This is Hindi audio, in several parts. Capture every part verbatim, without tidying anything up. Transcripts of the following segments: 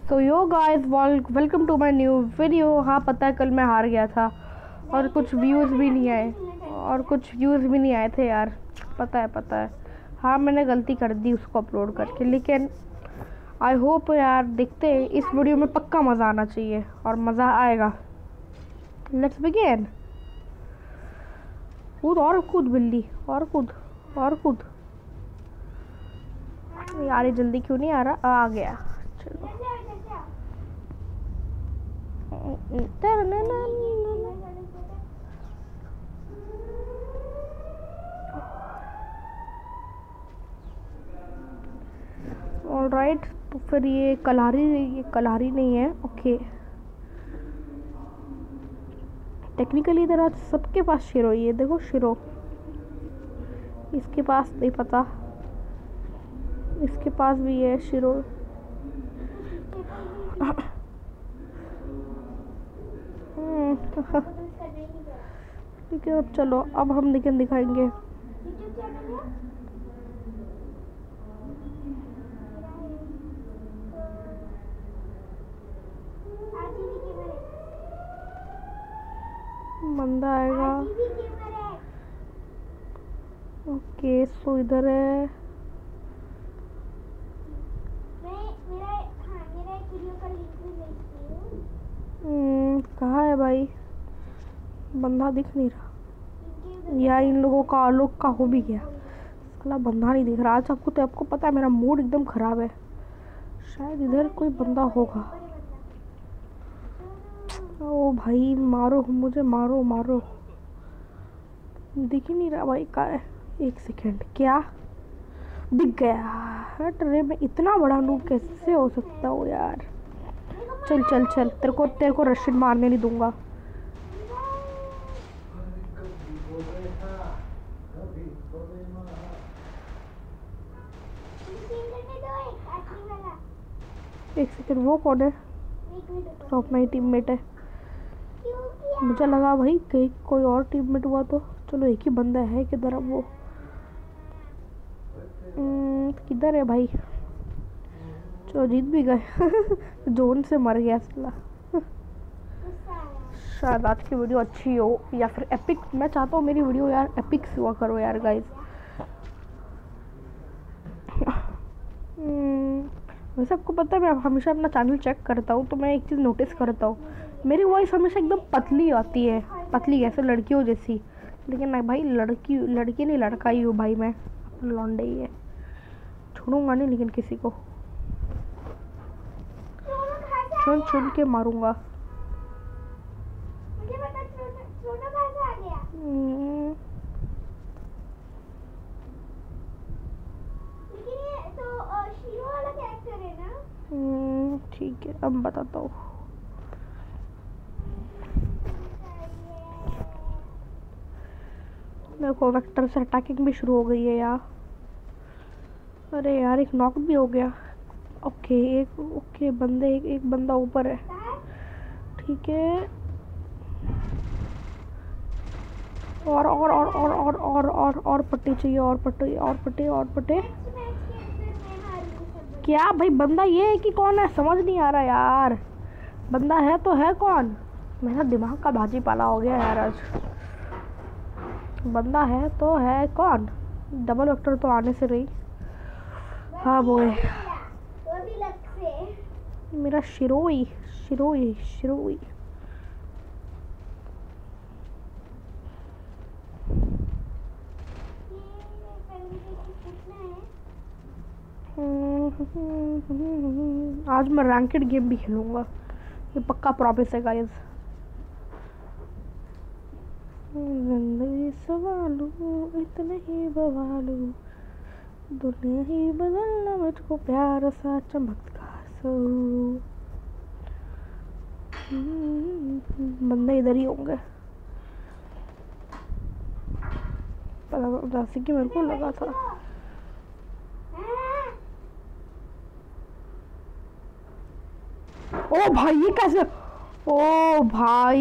So yo guys, welcome to my new video. हाँ पता है, कल मैं हार गया था और कुछ व्यूज़ भी नहीं आए और कुछ व्यूज़ भी नहीं आए थे यार। पता है पता है हाँ मैंने गलती कर दी उसको अपलोड करके, लेकिन आई होप यार देखते हैं, इस वीडियो में पक्का मज़ा आना चाहिए और मज़ा आएगा। Let's begin. कूद और कूद बिल्ली, और कूद और कूद। यार ये जल्दी क्यों नहीं आ रहा? आ गया, चलो। ऑलराइट, तो फिर ये कलारी, ये कलारी नहीं है। ओके, टेक्निकली इधर आज सबके पास शिरो, ये देखो शिरो, इसके पास नहीं पता, इसके पास भी है शिरो। ठीक है, अब चलो, अब हम लेकिन दिखाएंगे। बंदा आएगा। ओके, सो इधर है। कहाँ है भाई? बंदा दिख नहीं रहा, या इन लोगों का आलोक का हो भी गया। साला बंदा नहीं दिख रहा आज। आपको तो आपको पता है मेरा मूड एकदम ख़राब है। शायद इधर कोई बंदा होगा। ओ भाई मारो मुझे, मारो मारो। दिख ही नहीं रहा भाई, कहाँ है? एक सेकेंड, क्या दिख गया? हट रे, मैं इतना बड़ा नूब कैसे हो सकता हूँ यार। चल चल चल, तेरे को तेरे को रशियन मारने नहीं दूंगा। एक सेकंड, वो कौन है? टॉप माई टीममेट है। मुझे लगा भाई कहीं कोई और टीममेट हुआ तो। चलो, एक ही बंदा है किधर? अब वो किधर है भाई? चलो, जीत भी गए। जोन से मर गया साला। शायद आज की वीडियो अच्छी हो या फिर एपिक। मैं चाहता हूँ मेरी वीडियो यार एपिक हुआ करो यार गाइस। वैसे आपको पता है मैं हमेशा अपना चैनल चेक करता हूँ तो मैं एक चीज़ नोटिस करता हूँ, मेरी वॉइस हमेशा एकदम पतली आती है। पतली कैसे? लड़कियों जैसी। लेकिन मैं भाई लड़की लड़की नहीं, लड़का ही हूँ भाई। मैं अपना लौंडे ही है, छोड़ूंगा नहीं लेकिन किसी को चुन चुन के मारूंगा। मुझे पता छोटा कैसे आ गया? लेकिन ये तो शीरो वाला कैरेक्टर है ना? ठीक है, अब बताता हूँ। देखो, वेक्टर से अटैकिंग भी शुरू हो गई है यार। अरे यार, एक नॉक भी हो गया। ओके, एक ओके बंदे एक, एक बंदा ऊपर है। ठीक है, और और और और और और और और पट्टी चाहिए, और पट्टी और पट्टी और पट्टी। क्या भाई, बंदा ये है कि कौन है समझ नहीं आ रहा यार। बंदा है तो है कौन? मेरा दिमाग का भाजी पाला हो गया यार आज। बंदा है तो है कौन? डबल वेक्टर तो आने से रही। हाँ वो है मेरा शिरोई शिरोई शिरोई। आज मैं रैंकेड गेम भी खेलूंगा, ये पक्का प्रॉमिस है गाइस। जिंदगी सवालू इतने ही बवालू, दुनिया ही बदलना मुझको प्यार सा चमत्कार सो। बंदे इधर ही होंगे, जैसे कि मेरे को लगा था। ओ भाई, ये कैसे? ओ भाई,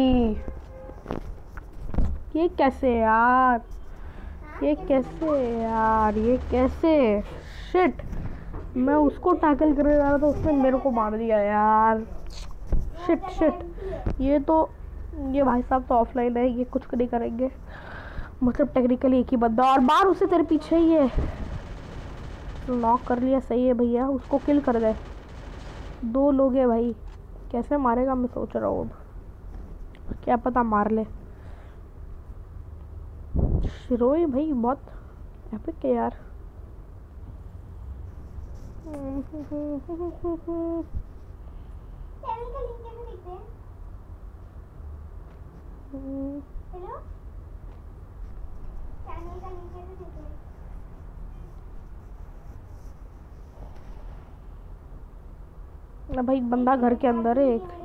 ये कैसे यार? ये कैसे यार? ये कैसे? शिट, मैं उसको टैकल करने जा रहा था, उसने मेरे को मार दिया यार। Shit shit. ये तो ये भाई साहब तो ऑफलाइन है, ये कुछ नहीं करेंगे। मतलब टेक्निकली एक ही बंदा और बार उसे तेरे पीछे ही है। नॉक कर लिया, सही है भैया, उसको किल कर गए। दो लोग हैं भाई, कैसे मारेगा मैं सोच रहा हूँ अब, क्या पता मार ले। शिरोई भाई बहुत एपिक है यार। चैनल का लिंक कैसे देखते हैं? हेलो, चैनल का लिंक कैसे देखते हैं? ना भाई बंदा घर के अंदर है एक।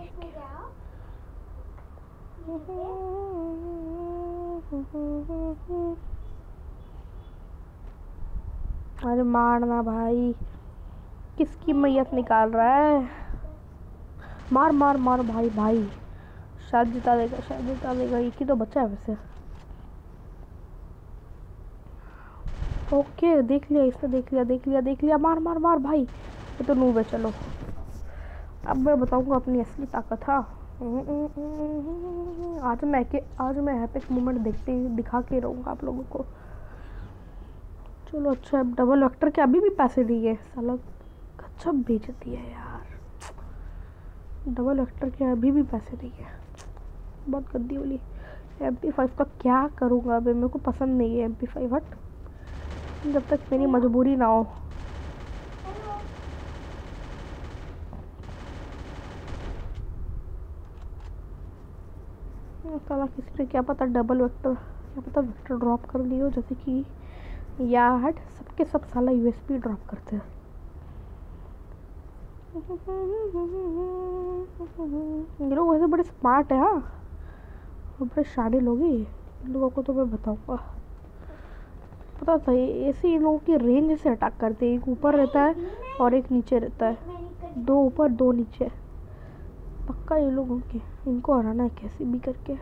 अरे मारना भाई, किसकी मैयत निकाल रहा है? मार मार मार भाई भाई, शायद जिता देगा, शायद जिता देगा। एक ही तो बचा है वैसे। ओके देख लिया इसने, देख लिया देख लिया देख लिया। मार मार मार भाई, ये तो नूब है। चलो अब मैं बताऊंगा अपनी असली ताकत। हाँ आज मैं के आज मैं एपिक मोमेंट देखते दिखा के रहूँगा आप लोगों को। चलो अच्छा, अब डबल वेक्टर के अभी भी पैसे नहीं है साला, अच्छा बेचती है यार। डबल वेक्टर के अभी भी पैसे नहीं है, बहुत गंदी वाली। एम पी फाइव का क्या करूँगा अभी, मेरे को पसंद नहीं है एम पी फाइव। हट, जब तक मेरी मजबूरी ना हो। साला किसी ने क्या पता डबल वेक्टर, क्या पता वेक्टर ड्रॉप कर लियो, जैसे कि या हट सबके सब साला यूएसपी ड्रॉप करते हैं। ये लोग वैसे बड़े स्मार्ट है। हाँ बड़े शादी लोग हैं, इन लोगों को तो मैं बताऊंगा। पता था ऐसे इन लोगों की रेंज से अटैक करते हैं। एक ऊपर रहता है और एक नीचे रहता है, दो ऊपर दो नीचे। पक्का ये लोग होंगे, इनको हराना है कैसे भी करके।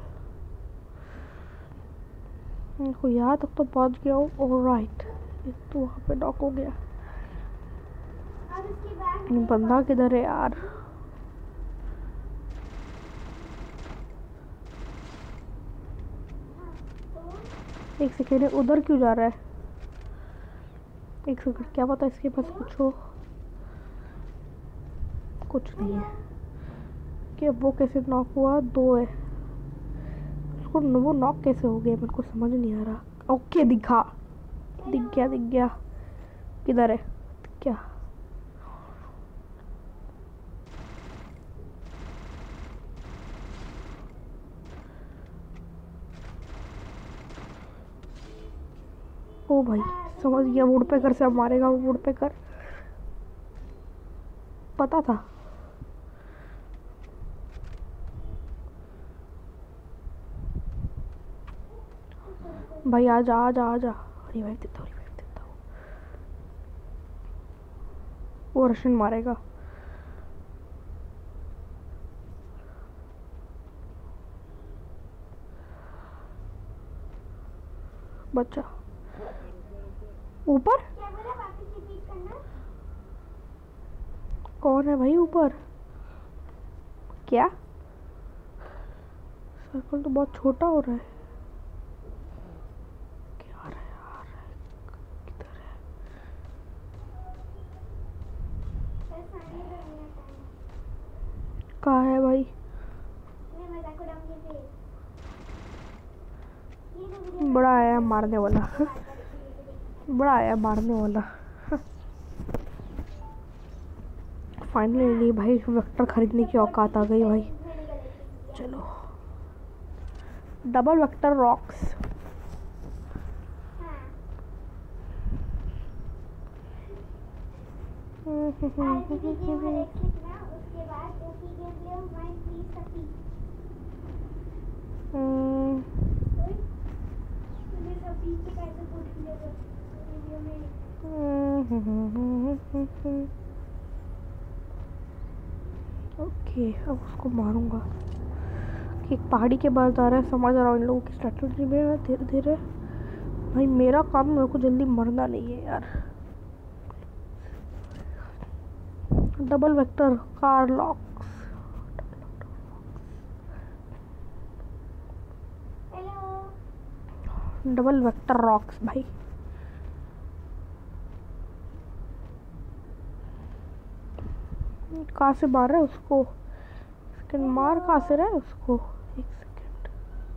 इनको यहाँ तक तो पहुँच गया हूँ। ऑलराइट, एक तो वहाँ पे नॉक हो गया। बंदा किधर है यार? एक सेकेंड, उधर क्यों जा रहा है? एक सेकेंड, क्या पता इसके पास कुछ हो। कुछ नहीं है। कि वो कैसे नॉक हुआ? दो है उसको, वो नॉक कैसे हो गया मेरे को समझ नहीं आ रहा। ओके दिखा, दिख गया दिख गया। किधर है? क्या ओ भाई समझ गया, वुड पेकर से अब मारेगा वो। वुड पेकर पता था। भाई आजा आजा आजा, रिवाइव देता हूँ रिवाइव देता हूँ। वो रशियन मारेगा। बच्चा ऊपर कौन है भाई ऊपर? क्या सर्कल तो बहुत छोटा हो रहा है। क्या आ रहा है आ रहा है किधर है? कहाँ है भाई? बड़ा आया मारने वाला बड़ा आया मारने वाला। फाइनली भाई वेक्टर खरीदने की औकात आ गई भाई। चलो डबल वेक्टर रॉक्स। ओके अब उसको मारूंगा कि एक पहाड़ी के पास आ रहा है। समझ रहा हूँ इन लोगों की स्ट्रेटजी में धीरे धीरे। भाई मेरा काम, मेरे को जल्दी मरना नहीं है यार। Double vector car locks. Hello double vector rocks भाई। कहाँ से मार रहा है उसको? सेकंड मार कहाँ से रहा है उसको? एक सेकंड,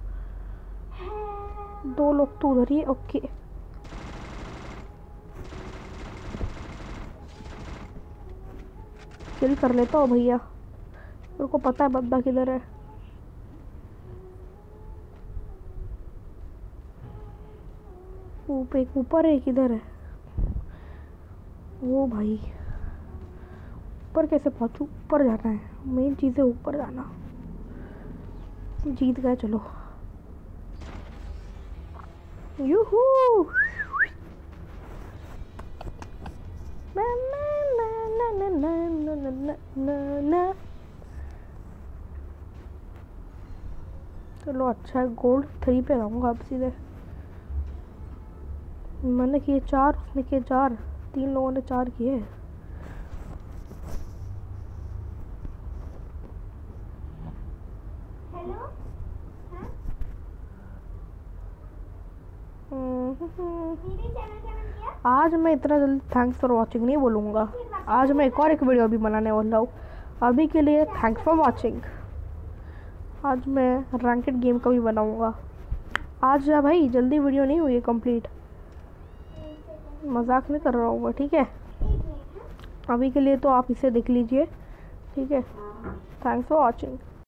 दो लोग तो उधर ही है। ओके किल कर लेता हूँ भैया, मेरे को पता है बंदा किधर है। ऊपर एक ऊपर है, किधर है वो भाई? ऊपर कैसे पहुंचूं? ऊपर जाना है, मेन चीज़ है ऊपर जाना। जीत गए चलो। यूहू ना ना ना ना ना ना ना ना ना ना। चलो अच्छा है, गोल्ड थ्री पे रहूँगा अब सीधे। मैंने किए चार, उसने किए चार, तीन लोगों ने चार किए। हेलो हाँ मेरे चैनल का नाम क्या? आज मैं इतना जल्दी थैंक्स फॉर वॉचिंग नहीं बोलूँगा। आज मैं एक और एक वीडियो भी बनाने वाला हूँ। अभी के लिए थैंक्स फॉर वॉचिंग। आज मैं रैंकेड गेम का भी बनाऊँगा। आज जा भाई, जल्दी वीडियो नहीं हुई है कंप्लीट, मजाक नहीं कर रहा हूँ मैं, ठीक है? अभी के लिए तो आप इसे देख लीजिए, ठीक है? Thanks for watching.